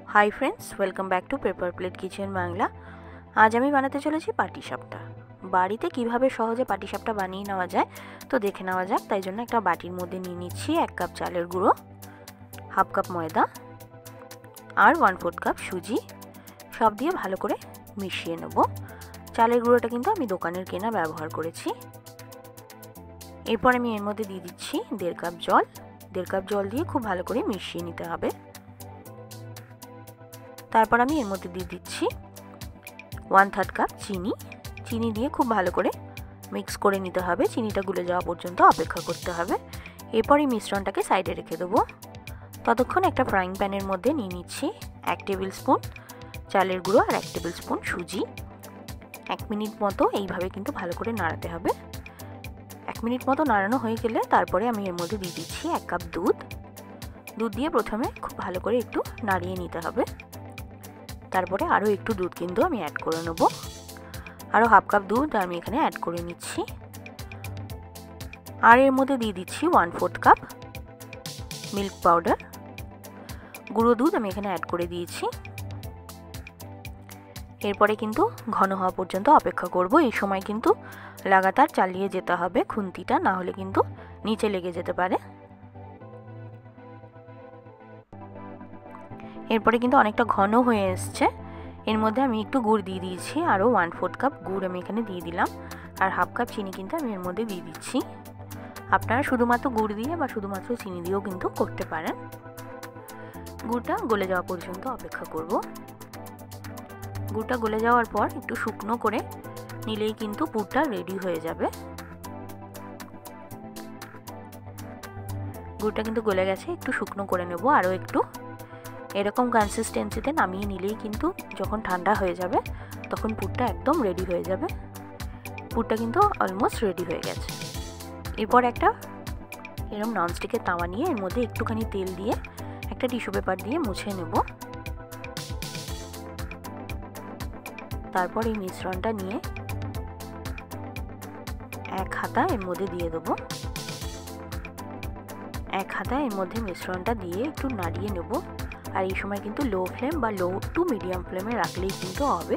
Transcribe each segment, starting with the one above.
High friends, welcome back to paper plate kitchen Bangla. आज আমি বানাতে চলেছি পাটিসাপটা। বাড়িতে কিভাবে সহজে পাটিসাপটা বানিয়ে নেওয়া যায় তো দেখে নেওয়া যাক। তাই জন্য একটা বাটির মধ্যে নিয়ে নিচ্ছি 1 কাপ চালের গুঁড়ো, হাফ কাপ ময়দা আর 1/4 কাপ সুজি। সব দিয়ে ভালো করে মিশিয়ে নেব। চালের গুঁড়োটা কিন্তু আমি দোকানের কেনা ব্যবহার করেছি। এরপর আমি এর মধ্যে দিয়ে দিচ্ছি 1.5 কাপ জল। 1.5 কাপ জল দিয়ে খুব ভালো করে মিশিয়ে নিতে হবে। তারপর আমি এর মধ্যে দিয়ে দিচ্ছি 1/3 কাপ চিনি। চিনি দিয়ে খুব ভালো করে মিক্স করে নিতে হবে। চিনিটা গুলে যাওয়া পর্যন্ত অপেক্ষা করতে হবে। এরপর এই মিশ্রণটাকে সাইডে রেখে দেবো। ততক্ষণ একটা ফ্রাইং প্যানের মধ্যে নিয়ে নিচ্ছি 1 টেবিল স্পুন চালের গুঁড়ো আর 1 টেবিল স্পুন সুজি। 1 মিনিট মতো এইভাবে কিন্তু ভালো করে নাড়াতে হবে। 1 মিনিট মতো নাড়ানো হয়ে গেলে তারপরে আমি এর মধ্যে দিয়ে দিচ্ছি 1 কাপ দুধ। দুধ দিয়ে প্রথমে খুব ভালো করে একটু নাড়িয়ে নিতে হবে। তারপরে আরও একটু দুধ কিন্তু আমি অ্যাড করে নেব। আরও হাফ কাপ দুধ আমি এখানে অ্যাড করে নিচ্ছি। আর এর মধ্যে দিয়ে দিচ্ছি 1/4 কাপ মিল্ক পাউডার। গুঁড়ো দুধ আমি এখানে অ্যাড করে দিয়েছি। এরপরে কিন্তু ঘন হওয়া পর্যন্ত অপেক্ষা করব। এই সময় কিন্তু লাগাতার চালিয়ে যেতে হবে খুন্তিটা, না হলে কিন্তু নিচে লেগে যেতে পারে। এরপরে কিন্তু অনেকটা ঘন হয়ে এসছে। এর মধ্যে আমি একটু গুড় দিয়ে দিয়েছি, আরও 1/4 কাপ গুড় আমি এখানে দিয়ে দিলাম। আর হাফ কাপ চিনি কিন্তু আমি এর মধ্যে দিয়ে দিচ্ছি। আপনারা শুধুমাত্র গুড় দিয়ে বা শুধুমাত্র চিনি দিয়েও কিন্তু করতে পারেন। গুড়টা গলে যাওয়া পর্যন্ত অপেক্ষা করব। গুড়টা গলে যাওয়ার পর একটু শুকনো করে নিলেই কিন্তু পুরটা রেডি হয়ে যাবে। গুড়টা কিন্তু গলে গেছে, একটু শুকনো করে নেব আরও একটু। এরকম কনসিস্টেন্সিতে নামিয়ে নিলেই কিন্তু যখন ঠান্ডা হয়ে যাবে তখন পুরটা একদম রেডি হয়ে যাবে। পুরটা কিন্তু অলমোস্ট রেডি হয়ে গেছে। এরপর একটা এরকম ননস্টিকের তাওয়া নিয়ে এর মধ্যে একটুখানি তেল দিয়ে একটা টিস্যু পেপার দিয়ে মুছে নেব। তারপর এই মিশ্রণটা নিয়ে এক হাতা এর মধ্যে দিয়ে দেবো। এক হাতা এর মধ্যে মিশ্রণটা দিয়ে একটু নাড়িয়ে নেব। আর এই সময় কিন্তু লো ফ্লেম বা লো টু মিডিয়াম ফ্লেমে রাখলেই কিন্তু হবে।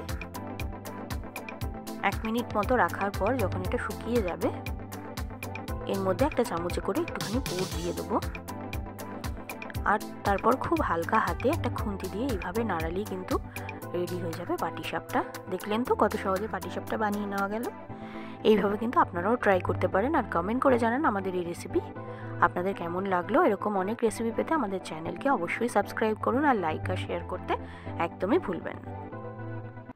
1 মিনিট মতো রাখার পর যখন এটা শুকিয়ে যাবে এর মধ্যে একটা চামচে করে একটুখানি পুর দিয়ে দেবো। আর তারপর খুব হালকা হাতে একটা খুন্তি দিয়ে এইভাবে নাড়ালেই কিন্তু রেডি হয়ে যাবে পাটিসাপটা। দেখলেন তো কত সহজে পাটিসাপটা বানিয়ে নেওয়া গেল। এইভাবে কিন্তু আপনারাও ট্রাই করতে পারেন। আর কমেন্ট করে জানান আমাদের এই রেসিপি আপনাদের কেমন লাগলো। এরকম অনেক রেসিপি পেতে আমাদের চ্যানেলকে অবশ্যই সাবস্ক্রাইব করুন আর লাইক আর শেয়ার করতে একদমই ভুলবেন না।